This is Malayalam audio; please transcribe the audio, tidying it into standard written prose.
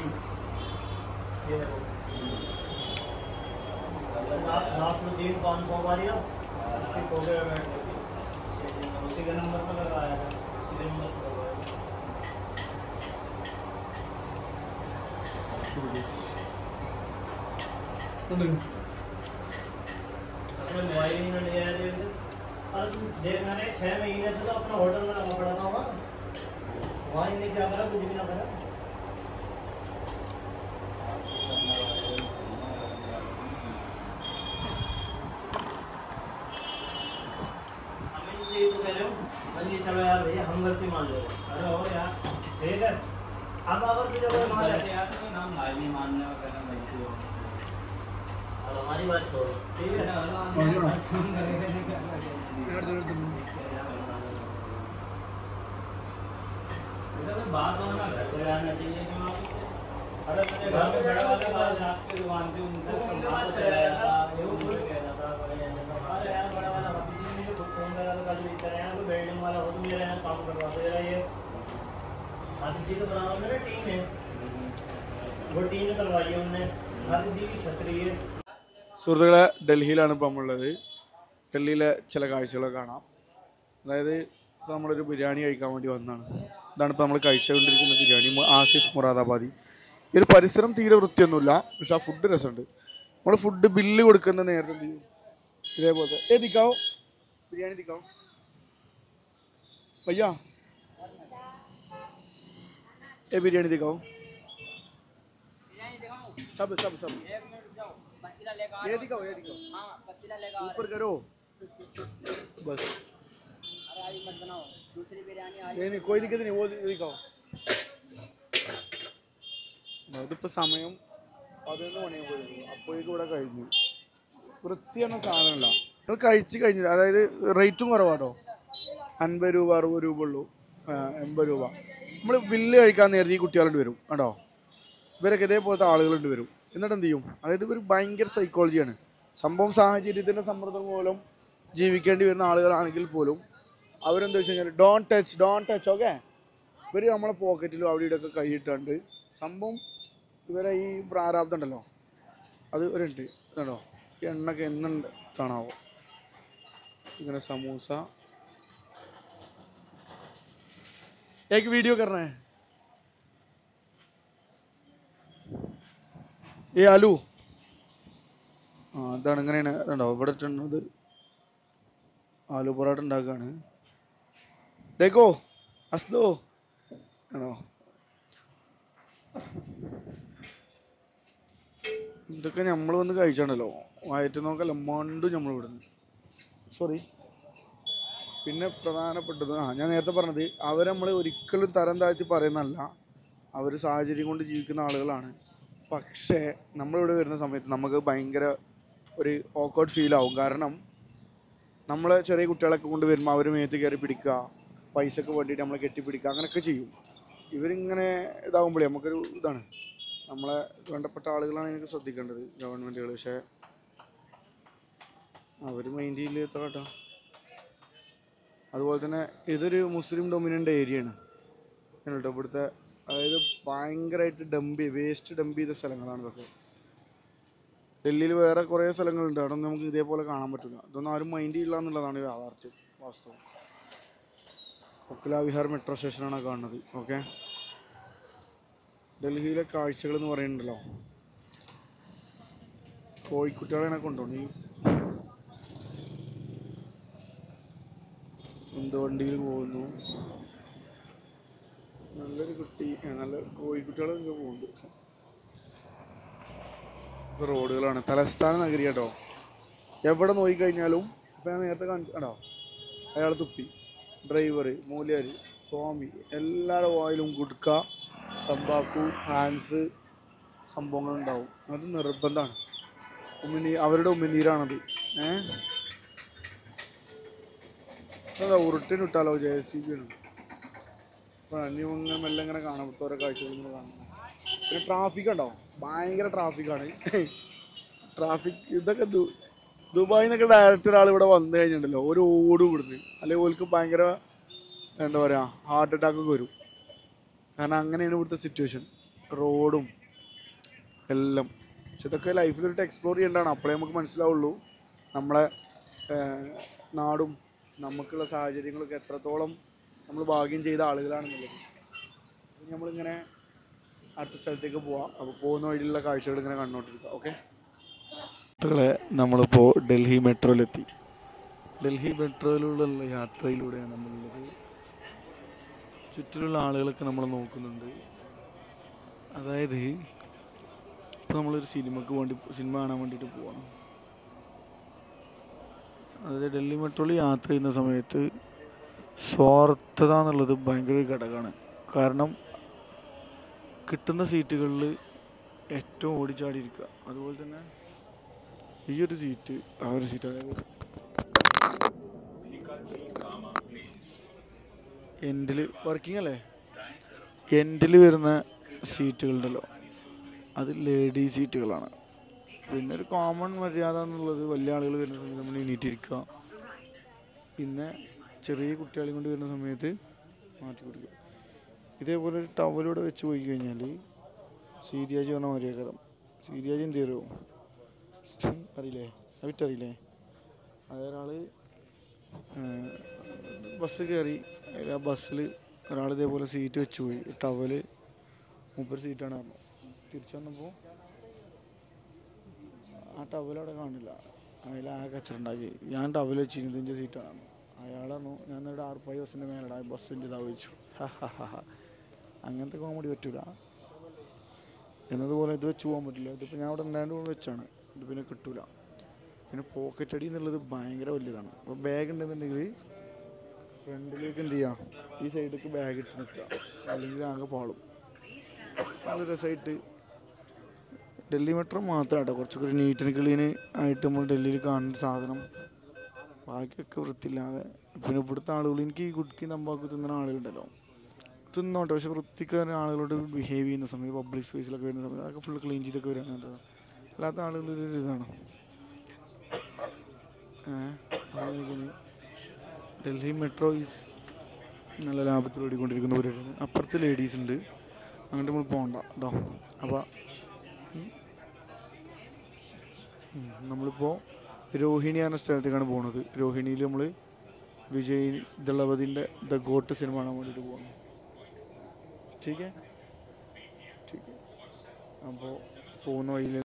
ये देखो नासरुद्दीन 500 वाली हो उसकी फोटो बैठ गई उसी के नंबर पर लगाया था उसी के नंबर पर लगाया अपने मोबाइल ही में ले आया थे और देख मैंने 6 महीने से तो अपना होटल में लगा पड़ा था वहाँ इन्हें क्या करा कुछ भी ना करा हमें ये तो कह रहे हो चलिए चलो यार भैया हम गलती मान लो अरे हो यार ठीक है अब अगर तुझे कोई मान लेते यार तो नाम नहीं मानने का कहना नहीं हो अब हमारी बात छोड़ो ठीक है ना बात होना घर पे रहना चाहिए कि वहाँ अरे मुझे घर पे बड़ा वाला बात आपके दुकान पे उनसे बात चलाया था वो बोल कह रहा था अरे यार बड़ा वाला मुझे खुद फोन करा तो कल भी करे यार कोई बिल्डिंग वाला हो तो मेरे यहाँ काम करवा दे रहा ये हर चीज़ तो बना मेरा टीम है वो टीम करवाई है उनने हर चीज़ की छतरी है സുഹൃത്തുക്കളെ ഡൽഹിയിലാണ് ഇപ്പോൾ നമ്മളുള്ളത് ഡൽഹിയിലെ ചില കാഴ്ചകളൊക്കെ കാണാം അതായത് ഇപ്പോൾ നമ്മളൊരു ബിരിയാണി കഴിക്കാൻ വേണ്ടി വന്നതാണ് ഇതാണ് ഇപ്പോൾ നമ്മൾ കഴിച്ചുകൊണ്ടിരിക്കുന്ന ബിരിയാണി ആസിഫ് മുറാദാബാദി ഈ ഒരു പരിസരം തീരെ വൃത്തിയൊന്നുമില്ല പക്ഷെ ആ ഫുഡ് രസമുണ്ട് നമ്മൾ ഫുഡ് ബില്ല് കൊടുക്കുന്ന നേരത്തെ എന്ത് ചെയ്യും ഇതേപോലത്തെ ദിക്കാവോ ബിരിയാണി ദിക്കാവോ भैया ये बिरयानी दिखाओ सब सब सब ये दिखाओ ऊपर करो बस अरे मत बनाओ दूसरी बिरयानी नहीं कोई दिक्कत नहीं वो दिखाओ അതിപ്പോൾ സമയം 11 മണിയാകുമ്പോൾ അപ്പോഴേക്കും ഇവിടെ കഴിഞ്ഞു വൃത്തിയെന്ന സാധനമല്ല നമ്മൾ കഴിച്ച് കഴിഞ്ഞില്ല അതായത് റേറ്റും കുറവാട്ടോ 50 രൂപ 60 രൂപ ഉള്ളൂ 80 രൂപ നമ്മൾ ബില്ല് കഴിക്കാൻ നേരത്തെ ഈ കുട്ടികളുണ്ട് വരും കേട്ടോ ഇവരൊക്കെ ഇതേപോലത്തെ ആളുകളുണ്ട് വരും എന്നിട്ട് എന്ത് ചെയ്യും അതായത് ഇവർ ഭയങ്കര സൈക്കോളജിയാണ് സംഭവം സാഹചര്യത്തിൻ്റെ സമ്മർദ്ദം മൂലം ജീവിക്കേണ്ടി വരുന്ന ആളുകളാണെങ്കിൽ പോലും അവരെന്താ വെച്ച് കഴിഞ്ഞാൽ ഡോണ്ട് ടച്ച് ഓക്കെ ഇവർ നമ്മളെ പോക്കറ്റിലും അവിടെ ഇവിടെയൊക്കെ കൈയിട്ടുണ്ട് സംഭവം ഇവരെ ഈ പ്രാരാബ്ദം ഉണ്ടല്ലോ അത് ഒരുണ്ട് കേട്ടോ ഈ എണ്ണൊക്കെ എന്നുണ്ട് കാണാവോ ഇങ്ങനെ സമൂസ एक वीडियो कर रहे हैं ये आलू അതാണ് ഇങ്ങനെയാണ് കണ്ടോ ഇവിടെ ഇട്ടുള്ളത് ആലു പൊറോട്ട ഉണ്ടാക്കുകയാണ് ദേക്കോ അസ്ദോ ആണോ ഇതൊക്കെ നമ്മൾ വന്ന് കഴിച്ചാണല്ലോ വയറ്റ് നോക്കല്ല മണ്ടും നമ്മൾ ഇവിടുന്ന് സോറി പിന്നെ പ്രധാനപ്പെട്ടത് ഞാൻ നേരത്തെ പറഞ്ഞത് അവർ നമ്മൾ ഒരിക്കലും തരം താഴ്ത്തി പറയുന്നതല്ല അവർ സാഹചര്യം കൊണ്ട് ജീവിക്കുന്ന ആളുകളാണ് പക്ഷേ നമ്മളിവിടെ വരുന്ന സമയത്ത് നമുക്ക് ഭയങ്കര ഒരു ഓക്വേർഡ് ഫീലാവും കാരണം നമ്മൾ ചെറിയ കുട്ടികളൊക്കെ കൊണ്ട് വരുമ്പോൾ അവർ മേത്ത് കയറി പിടിക്കുക പൈസക്ക് വേണ്ടിയിട്ട് നമ്മളെ കെട്ടിപ്പിടിക്കുക അങ്ങനെയൊക്കെ ചെയ്യും ഇവരിങ്ങനെ ഇതാകുമ്പോഴേ നമുക്കൊരു ഇതാണ് നമ്മളെ വേണ്ടപ്പെട്ട ആളുകളാണ് എനിക്ക് ശ്രദ്ധിക്കേണ്ടത് ഗവൺമെൻറ്റുകൾ പക്ഷേ അവർ മൈൻഡ് ചെയ്യില്ല കേട്ടോ അതുപോലെ തന്നെ ഇതൊരു മുസ്ലിം ഡൊമിനൻ്റ് ഏരിയയാണ് കേട്ടോ ഇവിടുത്തെ അതായത് ഭയങ്കരമായിട്ട് വേസ്റ്റ് ഡംപ് ചെയ്ത സ്ഥലങ്ങളാണ് ഇതൊക്കെ ഡൽഹിയിൽ വേറെ കുറേ സ്ഥലങ്ങളുണ്ട് അവിടെ നമുക്ക് ഇതേപോലെ കാണാൻ പറ്റില്ല ഇതൊന്നും ആരും മൈൻഡ് ചെയ്യില്ല എന്നുള്ളതാണ് യാഥാർത്ഥ്യം വാസ്തവം ഒക്കല വിഹാർ മെട്രോ സ്റ്റേഷനാണ് കാണുന്നത് ഓക്കെ ഡൽഹിയിലെ കാഴ്ചകൾ എന്ന് പറയുന്നുണ്ടല്ലോ കോഴിക്കുട്ടികളെ കൊണ്ടുപോകണം ഈ എന്ത് വണ്ടിയിൽ പോകുന്നു നല്ലൊരു കുട്ടി നല്ല കോഴിക്കുട്ടികളൊക്കെ പോകുന്നുണ്ട് ഇപ്പോൾ റോഡുകളാണ് തലസ്ഥാന നഗരി കേട്ടോ എവിടെ നോക്കിക്കഴിഞ്ഞാലും ഇപ്പം ഞാൻ നേരത്തെ കണ്ടോ അയാൾ തുപ്പി ഡ്രൈവർ മൂല്യർ സ്വാമി എല്ലാവരുടെ വായിലും ഗുഡ്ക തമ്പാക്കു ഹാൻസ് സംഭവങ്ങളുണ്ടാവും അത് നിർബന്ധമാണ് അവരുടെ ഉമിനീരാണത് അതാ ഉരുട്ടിനിട്ടാലോ JCB ആണ് അപ്പോൾ അന്യങ്ങനെ മെല്ലെ ഇങ്ങനെ കാണാം ഓരോ കാഴ്ചകളിങ്ങനെ കാണുന്നത് പിന്നെ ട്രാഫിക് ഉണ്ടോ ഭയങ്കര ട്രാഫിക്കാണ് ട്രാഫിക് ഇതൊക്കെ ദുബായിൽ നിന്നൊക്കെ ഡയറക്റ്റ് ഒരാൾ ഇവിടെ വന്നു കഴിഞ്ഞിട്ടുണ്ടല്ലോ ഒരു ഓടും ഇവിടുന്ന് അല്ലെങ്കിൽ ഓൾക്ക് ഭയങ്കര എന്താ പറയുക ഹാർട്ട് അറ്റാക്കൊക്കെ വരും കാരണം അങ്ങനെയാണ് ഇവിടുത്തെ സിറ്റുവേഷൻ റോഡും എല്ലാം. പക്ഷെ ഇതൊക്കെ ലൈഫിലൊരു എക്സ്പ്ലോർ ചെയ്യേണ്ടതാണ്. അപ്പോഴേ നമുക്ക് മനസ്സിലാവുള്ളൂ നമ്മളെ നാടും നമുക്കുള്ള സാഹചര്യങ്ങളൊക്കെ എത്രത്തോളം നമ്മൾ ഭാഗ്യം ചെയ്ത ആളുകളാണെന്നുള്ളത്. നമ്മളിങ്ങനെ അടുത്ത സ്ഥലത്തേക്ക് പോവാം. അപ്പോൾ പോകുന്ന വഴിയിലുള്ള കാഴ്ചകൾ ഇങ്ങനെ കണ്ടുകൊണ്ടിരിക്കുക. ഓക്കെ, നമ്മളിപ്പോൾ ഡൽഹി മെട്രോയിലെത്തി. ഡൽഹി മെട്രോയിലുള്ള യാത്രയിലൂടെയാണ് നമ്മളുള്ളത്. ചുറ്റിലുള്ള ആളുകളൊക്കെ നമ്മൾ നോക്കുന്നുണ്ട്. അതായത് ഇപ്പോൾ നമ്മളൊരു സിനിമ കാണാൻ വേണ്ടിയിട്ട് പോകണം. അതായത് ഡൽഹി മെട്രോയിൽ യാത്ര ചെയ്യുന്ന സമയത്ത് സ്വാർത്ഥത എന്നുള്ളത് ഭയങ്കര ഒരു ഘടകമാണ്. കാരണം കിട്ടുന്ന സീറ്റുകളിൽ ഏറ്റവും ഓടിച്ചാടിയിരിക്കുക. അതുപോലെ തന്നെ ഈ ഒരു സീറ്റ്, ആ ഒരു സീറ്റ്, അതായത് എൻഡിൽ വർക്കിംഗ് അല്ലേ, എൻഡിൽ വരുന്ന സീറ്റുകളുണ്ടല്ലോ, അത് ലേഡീസ് സീറ്റുകളാണ്. പിന്നെ ഒരു കോമൺ മര്യാദ എന്നുള്ളത് വലിയ ആളുകൾ വരുന്ന സമയത്ത് നമ്മൾ എണീറ്റിരിക്കുക. പിന്നെ ചെറിയ കുട്ടികളെയും കൊണ്ട് വരുന്ന സമയത്ത് മാറ്റി കൊടുക്കുക. ഇതേപോലെ ഒരു ടവലൂടെ വെച്ച് പോയി കഴിഞ്ഞാൽ സീരിയാജി പറഞ്ഞ മര്യാദകരം. സീരിയാജി എന്ത് തരുമോ അറിയില്ലേ, വിറ്ററിയില്ലേ? അതൊരാൾ ബസ് കയറി, ആ ബസ്സിൽ ഒരാൾ ഇതേപോലെ സീറ്റ് വെച്ച് പോയി, ടവല് മുപ്പത് സീറ്റാണ് പറഞ്ഞു. തിരിച്ചു വന്നപ്പോൾ ആ ടവൽ അവിടെ കാണില്ല. അതിൽ ആ കച്ചറുണ്ടാക്കി. ഞാൻ ടവൽ വെച്ചിരുന്നത് എൻ്റെ സീറ്റാണ്. അയാളാണോ ഞാൻ ഇവിടെ ആർപ്പായി ബസ്സിൻ്റെ മേലടാ ബസ്സിൻ്റെ ഇതാ ചോദിച്ചു. അങ്ങനത്തെ കോമഡി പറ്റില്ല. എന്നതുപോലെ ഇത് വെച്ച് പോകാൻ പറ്റില്ല. ഇതിപ്പോൾ ഞാൻ അവിടെ ഉണ്ടായത് കൊണ്ട് വെച്ചാണ്. ഇത് പിന്നെ കിട്ടൂല. പിന്നെ പോക്കറ്റ് അടി എന്നുള്ളത് ഭയങ്കര വലിയതാണ്. അപ്പോൾ ബാഗ് ഉണ്ടെന്നുണ്ടെങ്കിൽ ഫ്രണ്ടിലേക്ക് എന്ത് ചെയ്യാം, ഈ സൈഡിലേക്ക് ബാഗ് ഇട്ട് നിൽക്കുക, അല്ലെങ്കിൽ ആകെ പാളും. നല്ല രസമായിട്ട് ഡൽഹി മെട്രോ മാത്രമാട്ടോ കുറച്ചൊക്കെ ഒരു നീറ്റ് ആൻഡ് ക്ലീൻ ആയിട്ട് നമ്മൾ ഡൽഹിയിൽ കാണുന്ന സാധനം. ബാക്കിയൊക്കെ വൃത്തിയില്ലാതെ. പിന്നെ ഇവിടുത്തെ ആളുകൾ, എനിക്ക് ഈ ഗുഡ്കി തമ്പാക്ക് തിന്നുന്ന ആളുകളുണ്ടല്ലോ, തിന്നോട്ടെ, പക്ഷെ വൃത്തിക്കാരൻ ആളുകളോട് ബിഹേവ് ചെയ്യുന്ന സമയത്ത് പബ്ലിക് സ്പേസിലൊക്കെ വരുന്ന സമയത്ത് അതൊക്കെ ഫുൾ ക്ലീൻ ചെയ്തൊക്കെ വരാൻ നല്ലതാണ്. അല്ലാത്ത ആളുകളൊരു ഇതാണ്. ഡൽഹി മെട്രോ ഈസ് നല്ല ലാഭത്തിൽ ഓടിക്കൊണ്ടിരിക്കുന്ന പരിപാടിയാണ്. അപ്പുറത്ത് ലേഡീസ് ഉണ്ട്, അങ്ങോട്ട് നമ്മൾ പോകണ്ട കേട്ടോ. അപ്പോൾ നമ്മളിപ്പോൾ രോഹിണി എന്ന സ്ഥലത്തേക്കാണ് പോകുന്നത്. രോഹിണിയിൽ നമ്മൾ വിജയ് ദളപതിൻ്റെ ദ ഗോട്ട് സിനിമ കാണാൻ വേണ്ടിയിട്ട് പോകണം. ठीक है, ठीक है. അപ്പോൾ പോകുന്ന വഴിയിൽ